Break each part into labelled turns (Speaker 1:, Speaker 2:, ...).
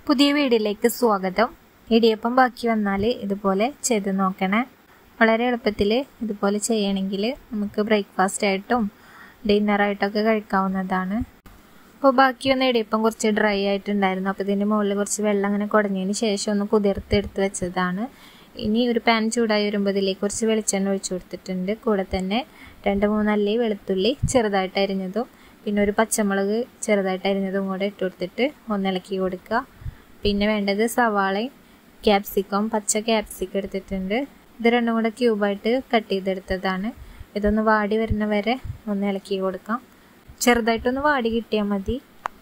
Speaker 1: പുതിയ വീഡിയോയിലേക്ക് സ്വാഗതം. ഇടിയപ്പം ബാക്കി വന്നാൽ ഇതുപോലെ ചെയ്ത് നോക്കണേ. വളരെ എളുപ്പത്തിൽ ഇതുപോലെ ചെയ്യണമെങ്കിൽ നമുക്ക് ബ്രേക്ക്ഫാസ്റ്റ് ആയിട്ടും ഡിന്നറായിട്ടൊക്കെ കഴിക്കാവുന്നതാണ്. അപ്പോൾ ബാക്കി വന്ന ഇടിയപ്പം കുറച്ച് ഡ്രൈ ആയിട്ടുണ്ടായിരുന്നു. അപ്പോൾ ഇതിൻ്റെ മുകളിൽ കുറച്ച് വെള്ളം അങ്ങനെ കുടഞ്ഞതിന് ശേഷം ഒന്ന് കുതിർത്തെടുത്ത് വെച്ചതാണ്. ഇനി ഒരു പാൻ ചൂടായി വരുമ്പോൾ ഇതിലേക്ക് കുറച്ച് വെളിച്ചെണ്ണ ഒഴിച്ചു കൊടുത്തിട്ടുണ്ട്. കൂടെ തന്നെ 2-3 അല്ലി വെളുത്തുള്ളി ചെറുതായിട്ട് അരിഞ്ഞതും പിന്നെ ഒരു പച്ചമുളക് ചെറുതായിട്ട് അരിഞ്ഞതും കൂടെ ഇട്ട് കൊടുത്തിട്ട് ഒന്ന് ഇളക്കി കൊടുക്കുക. പിന്നെ വേണ്ടത് സവാളയും ക്യാപ്സിക്കം, പച്ച ക്യാപ്സിക്കം എടുത്തിട്ടുണ്ട്. ഇത് രണ്ടും കൂടെ ക്യൂബായിട്ട് കട്ട് ചെയ്തെടുത്തതാണ്. ഇതൊന്ന് വാടി വരുന്ന വരെ ഒന്ന് ഇളക്കി കൊടുക്കാം. ചെറുതായിട്ടൊന്ന് വാടി കിട്ടിയാൽ മതി.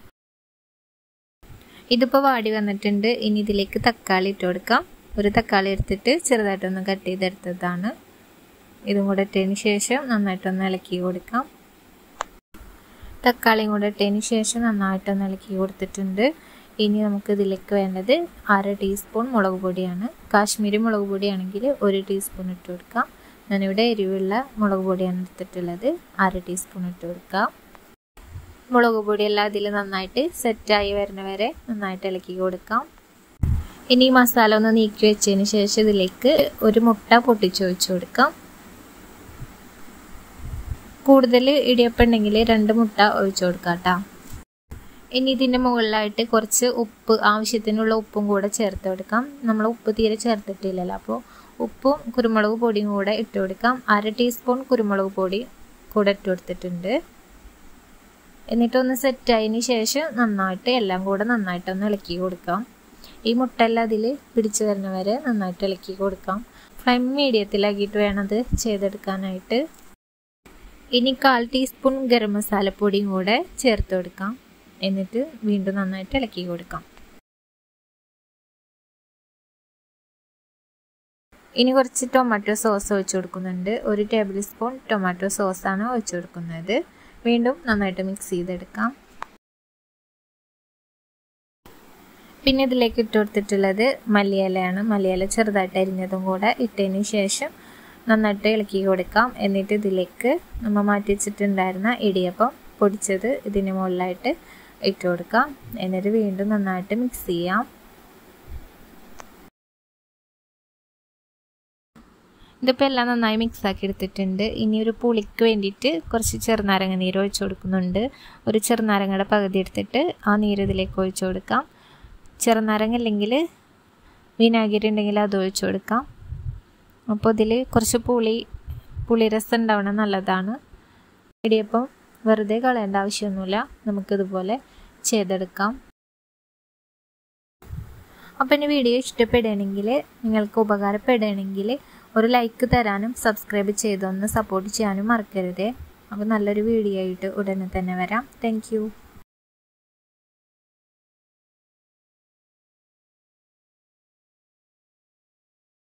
Speaker 1: ഇതിപ്പോൾ വാടി വന്നിട്ടുണ്ട്. ഇനി ഇതിലേക്ക് തക്കാളി ഇട്ട് കൊടുക്കാം. ഒരു തക്കാളി എടുത്തിട്ട് ചെറുതായിട്ടൊന്ന് കട്ട് ചെയ്തെടുത്തതാണ്. ഇതും കൂടെ ഇട്ടതിന് ശേഷം നന്നായിട്ടൊന്ന് ഇളക്കി കൊടുക്കാം. തക്കാളിയും കൂടെ ഇട്ടതിന് ശേഷം നന്നായിട്ടൊന്ന് ഇളക്കി കൊടുത്തിട്ടുണ്ട്. ഇനി നമുക്ക് ഇതിലേക്ക് വേണ്ടത് 1/2 ടീസ്പൂൺ മുളക് പൊടിയാണ്. കാശ്മീരി മുളക് പൊടിയാണെങ്കിൽ 1 ടീസ്പൂൺ ഇട്ട് കൊടുക്കാം. ഞാനിവിടെ എരിവുള്ള മുളക് പൊടിയാണ് എടുത്തിട്ടുള്ളത്. 1/2 ടീസ്പൂൺ ഇട്ട് കൊടുക്കാം. മുളക് പൊടിയെല്ലാം ഇതിൽ നന്നായിട്ട് സെറ്റായി വരുന്ന വരെ നന്നായിട്ട് ഇളക്കി കൊടുക്കാം. ഇനി ഈ മസാല ഒന്ന് നീക്കി വെച്ചതിന് ശേഷം ഇതിലേക്ക് ഒരു മുട്ട പൊട്ടിച്ച് ഒഴിച്ച് കൊടുക്കാം. കൂടുതൽ ഇടിയപ്പം ഉണ്ടെങ്കിൽ 2 മുട്ട ഒഴിച്ച് കൊടുക്കാം കേട്ടോ. ഇനി ഇതിൻ്റെ മുകളിലായിട്ട് കുറച്ച് ഉപ്പ്, ആവശ്യത്തിനുള്ള ഉപ്പും കൂടെ ചേർത്ത് കൊടുക്കാം. നമ്മൾ ഉപ്പ് തീരെ ചേർത്തിട്ടില്ലല്ലോ, അപ്പോൾ ഉപ്പും കുരുമുളക് പൊടിയും കൂടെ ഇട്ട് കൊടുക്കാം. 1/2 ടീസ്പൂൺ കുരുമുളക് പൊടി കൂടെ ഇട്ട് കൊടുത്തിട്ടുണ്ട്. എന്നിട്ടൊന്ന് സെറ്റായതിന് ശേഷം നന്നായിട്ട് എല്ലാം കൂടെ നന്നായിട്ടൊന്ന് ഇളക്കി കൊടുക്കാം. ഈ മുട്ടയെല്ലാം അതിൽ പിടിച്ചു വരുന്ന വരെ നന്നായിട്ട് ഇളക്കി കൊടുക്കാം. ഫ്ലെയിം മീഡിയത്തിലാക്കിയിട്ട് വേണം അത് ചെയ്തെടുക്കാനായിട്ട്. ഇനി 1/4 ടീസ്പൂൺ ഗരം മസാലപ്പൊടിയും കൂടെ ചേർത്ത് കൊടുക്കാം. എന്നിട്ട് വീണ്ടും നന്നായിട്ട് ഇളക്കി കൊടുക്കാം. ഇനി കുറച്ച് ടൊമാറ്റോ സോസ് ഒഴിച്ചു കൊടുക്കുന്നുണ്ട്. 1 ടേബിൾ സ്പൂൺ ടൊമാറ്റോ സോസാണ് ഒഴിച്ചു കൊടുക്കുന്നത്. വീണ്ടും നന്നായിട്ട് മിക്സ് ചെയ്തെടുക്കാം. പിന്നെ ഇതിലേക്ക് ഇട്ട് കൊടുത്തിട്ടുള്ളത് മല്ലിയിലയാണ്. മല്ലിയില ചെറുതായിട്ട് അരിഞ്ഞതും കൂടെ ഇട്ടതിന് ശേഷം നന്നായിട്ട് ഇളക്കി കൊടുക്കാം. എന്നിട്ട് ഇതിലേക്ക് നമ്മൾ മാറ്റി വെച്ചിട്ടുണ്ടായിരുന്ന ഇടിയപ്പം പൊടിച്ചത് ഇതിന് മുകളിലായിട്ട് ഇട്ട് കൊടുക്കാം. എന്നിട്ട് വീണ്ടും നന്നായിട്ട് മിക്സ് ചെയ്യാം. ഇതിപ്പോൾ എല്ലാം നന്നായി മിക്സ് ആക്കി എടുത്തിട്ടുണ്ട്. ഇനി ഒരു പുളിക്ക് വേണ്ടിയിട്ട് കുറച്ച് ചെറുനാരങ്ങ നീര് ഒഴിച്ചു കൊടുക്കുന്നുണ്ട്. ഒരു ചെറുനാരങ്ങയുടെ പകുതി എടുത്തിട്ട് ആ നീര് ഇതിലേക്ക് ഒഴിച്ചു കൊടുക്കാം. ചെറുനാരങ്ങ അല്ലെങ്കിൽ വിനാഗിരി ഉണ്ടെങ്കിൽ അത് ഒഴിച്ചു കൊടുക്കാം. അപ്പോൾ ഇതിൽ കുറച്ച് പുളിരസം ഉണ്ടാവണം, നല്ലതാണ്. ഇടിയപ്പം വെറുതെ കളയേണ്ട ആവശ്യമൊന്നുമില്ല, നമുക്കിതുപോലെ ചെയ്തെടുക്കാം. അപ്പോൾ എൻ്റെ വീഡിയോ ഇഷ്ടപ്പെടുകയാണെങ്കിൽ, നിങ്ങൾക്ക് ഉപകാരപ്പെടുകയാണെങ്കിൽ ഒരു ലൈക്ക് തരാനും സബ്സ്ക്രൈബ് ചെയ്തൊന്ന് സപ്പോർട്ട് ചെയ്യാനും മറക്കരുതേ. അപ്പോൾ നല്ലൊരു വീഡിയോ ആയിട്ട് ഉടനെ തന്നെ വരാം. താങ്ക്